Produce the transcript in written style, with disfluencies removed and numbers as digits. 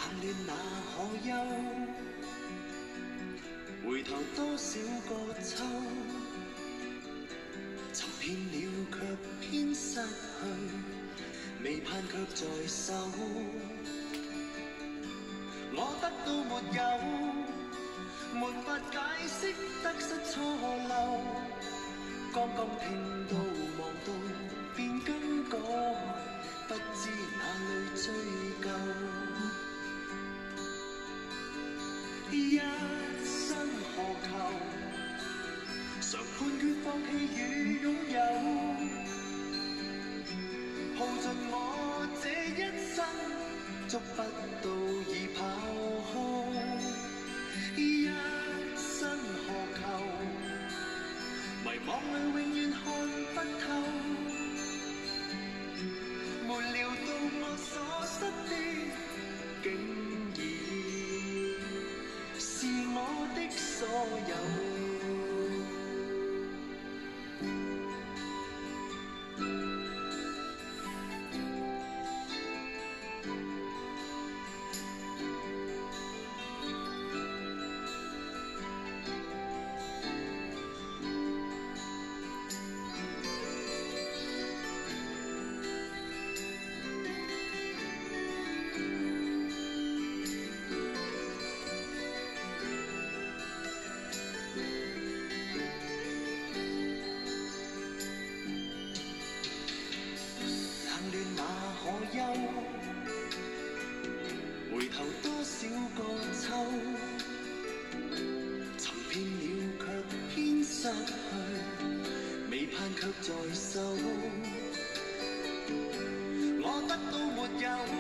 亂那可休？回頭多少個秋，尋遍了卻偏失去，未盼卻在手。我得到沒有，沒法解釋得失錯漏。剛剛聽到望到便更改，不知哪裏追究。一生何求？常判決放棄與擁有，耗盡我這一生，捉不到已跑開。一生何求？迷惘裏永遠看不透，沒料到我所失的，竟然是我的所有。回頭多少個秋，尋遍了卻偏失去，未盼卻在手。我得到沒有？